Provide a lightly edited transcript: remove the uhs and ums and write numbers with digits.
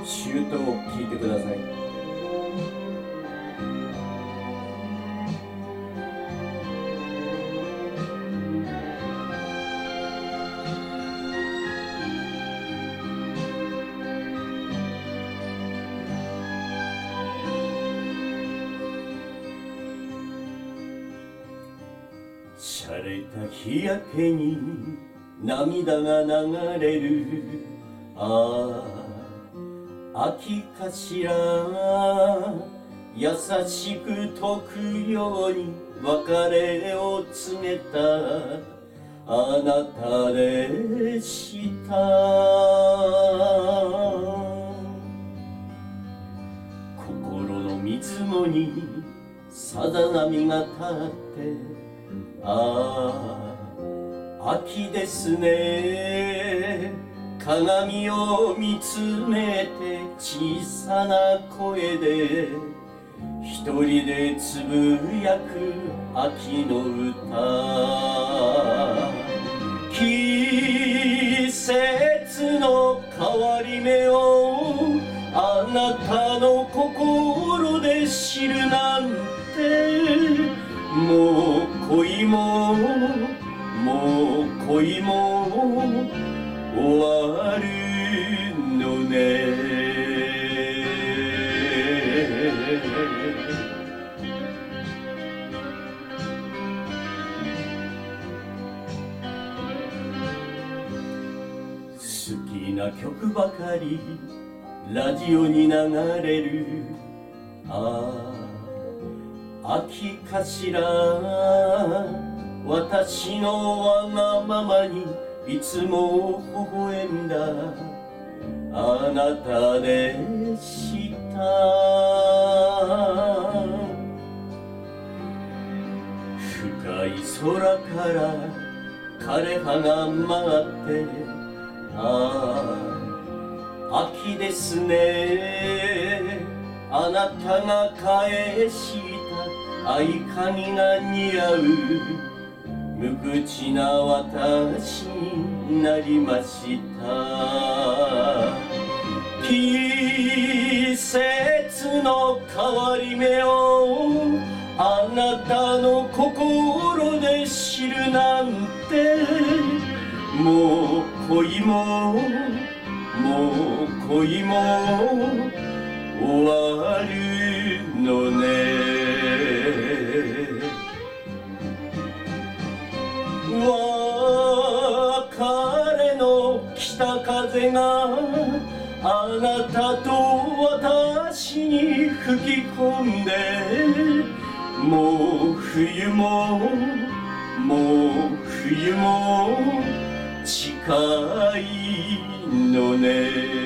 シュートを聞いてください。洒落た日焼けに涙が流れる。ああ、秋かしら。優しく解くように別れを告げたあなたでした。心の水面にさざ波が立って、ああ、秋ですね。鏡を見つめて小さな声で一人でつぶやく秋の歌。季節の変わり目をあなたの心で知るなんて、もう恋ももう恋も終わるのね。好きな曲ばかりラジオに流れる。ああ、秋かしら。私のわがままにいつも微笑んだあなたでした。深い空から枯葉が舞って、ああ、秋ですね。あなたが返した合鍵が似合う無口な私になりました。季節の変わり目をあなたの心で知るなんて、もう恋ももう恋も終わるのね。別れの北風があなたと私に吹き込んで、もう冬ももう冬も近いのね。